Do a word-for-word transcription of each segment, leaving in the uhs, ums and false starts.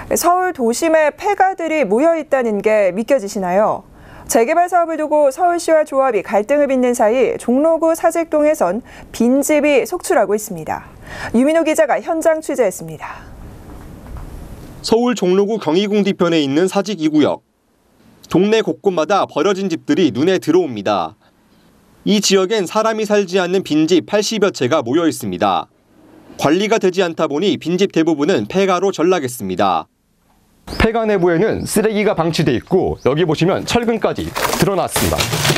서울 도심에 폐가들이 모여 있다는 게 믿겨지시나요? 재개발 사업을 두고 서울시와 조합이 갈등을 빚는 사이 종로구 사직동에선 빈집이 속출하고 있습니다. 유민호 기자가 현장 취재했습니다. 서울 종로구 경희궁 뒤편에 있는 사직 이 구역. 동네 곳곳마다 버려진 집들이 눈에 들어옵니다. 이 지역엔 사람이 살지 않는 빈집 팔십여 채가 모여 있습니다. 관리가 되지 않다 보니 빈집 대부분은 폐가로 전락했습니다. 폐가 내부에는 쓰레기가 방치돼 있고 여기 보시면 철근까지 드러났습니다.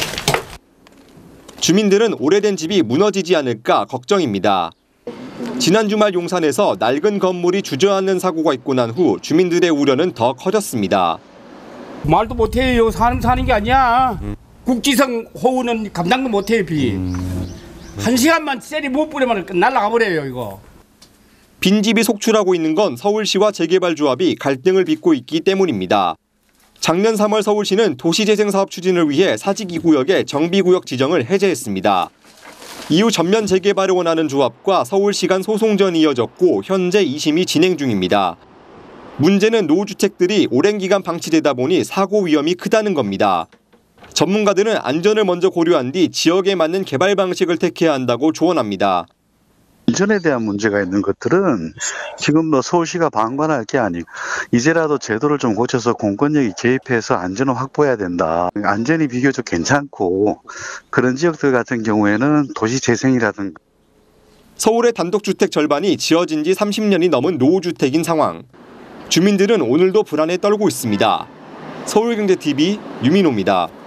주민들은 오래된 집이 무너지지 않을까 걱정입니다. 지난 주말 용산에서 낡은 건물이 주저앉는 사고가 있고 난 후 주민들의 우려는 더 커졌습니다. 말도 못해요. 사람 사는 게 아니야. 음. 국지성 호우는 감당도 못해요. 비. 음. 한 시간만 셀이 못 뿌리면 날아가 버려요. 이거. 빈집이 속출하고 있는 건 서울시와 재개발조합이 갈등을 빚고 있기 때문입니다. 작년 삼월 서울시는 도시재생사업 추진을 위해 사직 이 구역의 정비구역 지정을 해제했습니다. 이후 전면 재개발을 원하는 조합과 서울시 간 소송전이 이어졌고 현재 이 심이 진행 중입니다. 문제는 노후주택들이 오랜 기간 방치되다 보니 사고 위험이 크다는 겁니다. 전문가들은 안전을 먼저 고려한 뒤 지역에 맞는 개발 방식을 택해야 한다고 조언합니다. 안전에 대한 문제가 있는 것들은 지금 뭐 서울시가 방관할 게 아니고 이제라도 제도를 좀 고쳐서 공권력이 개입해서 안전을 확보해야 된다. 안전이 비교적 괜찮고 그런 지역들 같은 경우에는 도시재생이라든가. 서울의 단독주택 절반이 지어진 지 삼십 년이 넘은 노후주택인 상황. 주민들은 오늘도 불안에 떨고 있습니다. 서울경제티비 유민호입니다.